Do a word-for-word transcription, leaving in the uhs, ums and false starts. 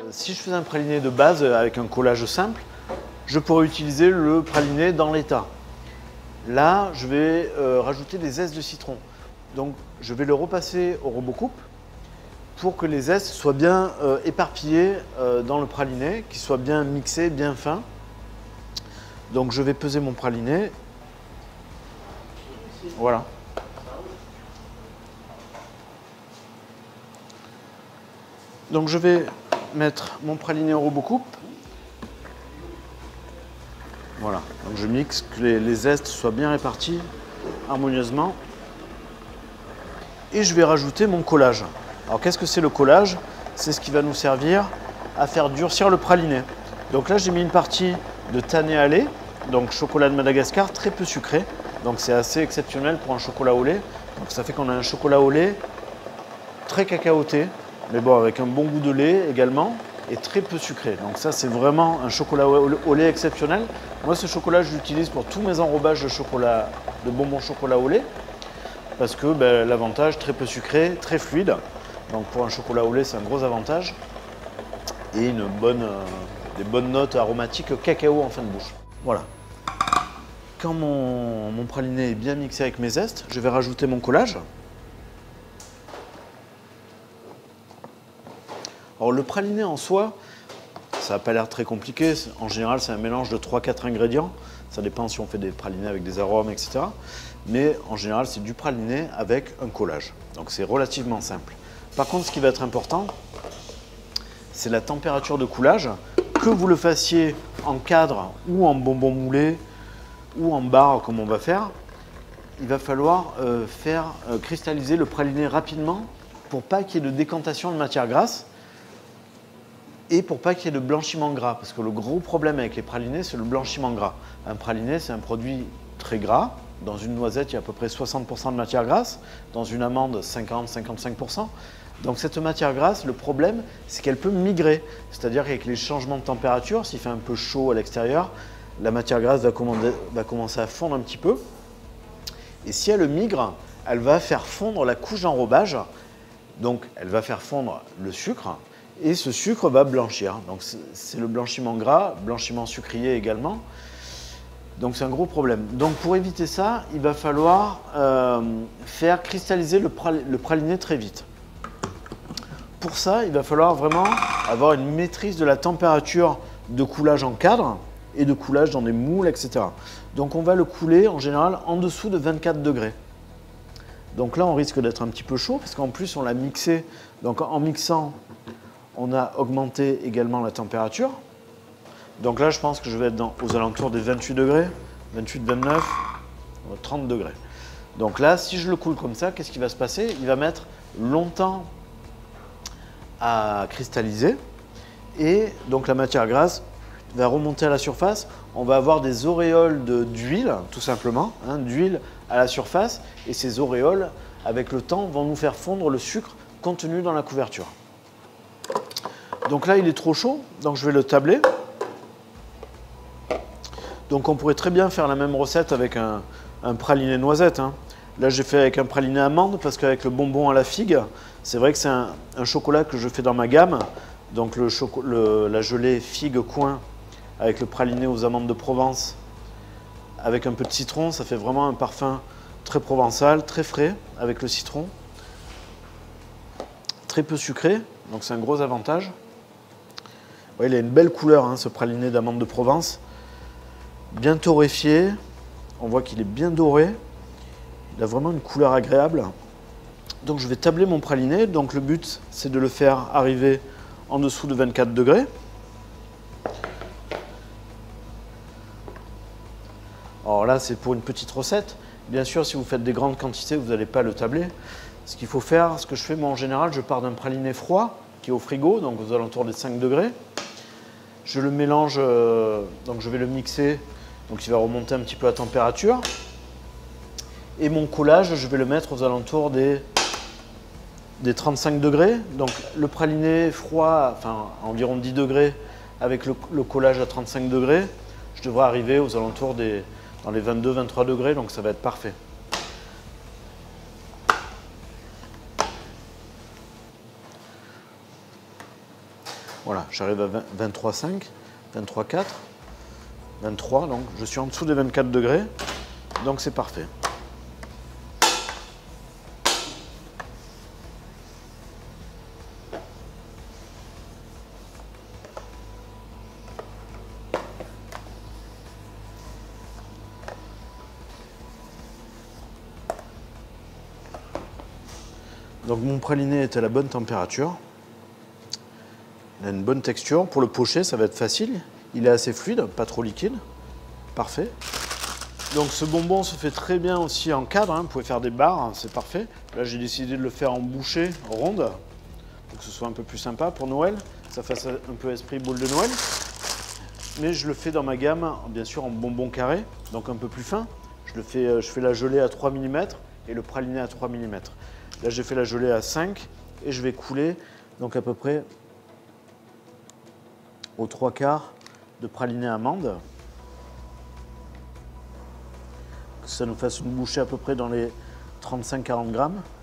si je faisais un praliné de base avec un collage simple, je pourrais utiliser le praliné dans l'état. Là, je vais euh, rajouter des zestes de citron. Donc, je vais le repasser au RoboCoupe pour que les zestes soient bien euh, éparpillés euh, dans le praliné, qu'ils soient bien mixés, bien fins. Donc, je vais peser mon praliné. Voilà. Donc, je vais mettre mon praliné au RoboCoupe. Voilà. Donc, je mixe, que les, les zestes soient bien répartis harmonieusement. Et je vais rajouter mon collage. Alors qu'est-ce que c'est le collage? C'est ce qui va nous servir à faire durcir le praliné. Donc là j'ai mis une partie de tanné à lait, donc chocolat de Madagascar, très peu sucré. Donc c'est assez exceptionnel pour un chocolat au lait. Donc ça fait qu'on a un chocolat au lait très cacaoté, mais bon avec un bon goût de lait également, et très peu sucré. Donc ça c'est vraiment un chocolat au lait exceptionnel. Moi ce chocolat je l'utilise pour tous mes enrobages de chocolat, de bonbons chocolat au lait. Parce que ben, l'avantage, très peu sucré, très fluide. Donc pour un chocolat au lait, c'est un gros avantage. Et une bonne, euh, des bonnes notes aromatiques cacao en fin de bouche. Voilà. Quand mon, mon praliné est bien mixé avec mes zestes, je vais rajouter mon collage. Alors le praliné en soi, ça n'a pas l'air très compliqué. En général, c'est un mélange de trois à quatre ingrédients. Ça dépend si on fait des pralinés avec des arômes, et cetera. Mais en général, c'est du praliné avec un collage. Donc c'est relativement simple. Par contre, ce qui va être important, c'est la température de coulage. Que vous le fassiez en cadre ou en bonbon moulé ou en barre comme on va faire, il va falloir euh, faire euh, cristalliser le praliné rapidement pour pas qu'il y ait de décantation de matière grasse et pour pas qu'il y ait de blanchiment gras. Parce que le gros problème avec les pralinés, c'est le blanchiment gras. Un praliné, c'est un produit très gras. Dans une noisette, il y a à peu près soixante pour cent de matière grasse. Dans une amande, cinquante à cinquante-cinq pour cent. Donc cette matière grasse, le problème, c'est qu'elle peut migrer. C'est-à-dire qu'avec les changements de température, s'il fait un peu chaud à l'extérieur, la matière grasse va, va commencer à fondre un petit peu. Et si elle migre, elle va faire fondre la couche d'enrobage. Donc elle va faire fondre le sucre. Et ce sucre va blanchir. Donc c'est le blanchiment gras, blanchiment sucrier également. Donc c'est un gros problème. Donc pour éviter ça, il va falloir euh, faire cristalliser le, pral le praliné très vite. Pour ça, il va falloir vraiment avoir une maîtrise de la température de coulage en cadre et de coulage dans des moules, et cetera. Donc on va le couler en général en dessous de vingt-quatre degrés. Donc là, on risque d'être un petit peu chaud parce qu'en plus, on l'a mixé. Donc en mixant, on a augmenté également la température. Donc là, je pense que je vais être dans, aux alentours des vingt-huit degrés, vingt-huit, vingt-neuf, trente degrés. Donc là, si je le coule comme ça, qu'est-ce qui va se passer? Il va mettre longtemps à cristalliser et donc la matière grasse va remonter à la surface. On va avoir des auréoles d'huile, tout simplement, hein, d'huile à la surface, et ces auréoles, avec le temps, vont nous faire fondre le sucre contenu dans la couverture. Donc là, il est trop chaud, donc je vais le tabler. Donc on pourrait très bien faire la même recette avec un, un praliné noisette. Hein. Là, j'ai fait avec un praliné amande parce qu'avec le bonbon à la figue, c'est vrai que c'est un, un chocolat que je fais dans ma gamme. Donc le le, la gelée figue coin avec le praliné aux amandes de Provence avec un peu de citron, ça fait vraiment un parfum très provençal, très frais avec le citron. Très peu sucré, donc c'est un gros avantage. Ouais, il a une belle couleur, hein, ce praliné d'amande de Provence. Bien torréfié, on voit qu'il est bien doré. Il a vraiment une couleur agréable. Donc je vais tabler mon praliné. Donc le but, c'est de le faire arriver en dessous de vingt-quatre degrés. Alors là, c'est pour une petite recette. Bien sûr, si vous faites des grandes quantités, vous n'allez pas le tabler. Ce qu'il faut faire, ce que je fais moi en général, je pars d'un praliné froid qui est au frigo, donc aux alentours des cinq degrés. Je le mélange, euh, donc je vais le mixer, donc il va remonter un petit peu à température. Et mon collage, je vais le mettre aux alentours des, des trente-cinq degrés. Donc le praliné froid, enfin environ dix degrés, avec le, le collage à trente-cinq degrés, je devrais arriver aux alentours des dans les vingt-deux à vingt-trois degrés, donc ça va être parfait. Voilà, j'arrive à vingt-trois virgule cinq, vingt-trois virgule quatre, vingt-trois, donc je suis en dessous des vingt-quatre degrés, donc c'est parfait. Donc mon praliné est à la bonne température. Il a une bonne texture. Pour le pocher, ça va être facile. Il est assez fluide, pas trop liquide. Parfait. Donc ce bonbon se fait très bien aussi en cadre. Hein. Vous pouvez faire des barres, hein, c'est parfait. Là, j'ai décidé de le faire en bouchée ronde, pour que ce soit un peu plus sympa pour Noël. Ça fasse un peu esprit boule de Noël. Mais je le fais dans ma gamme, bien sûr, en bonbon carré, donc un peu plus fin. Je, le fais, je fais la gelée à trois millimètres et le praliné à trois millimètres. Là, j'ai fait la gelée à cinq et je vais couler donc à peu près aux trois quarts de praliné amande. Que ça nous fasse une bouchée à peu près dans les trente-cinq à quarante grammes.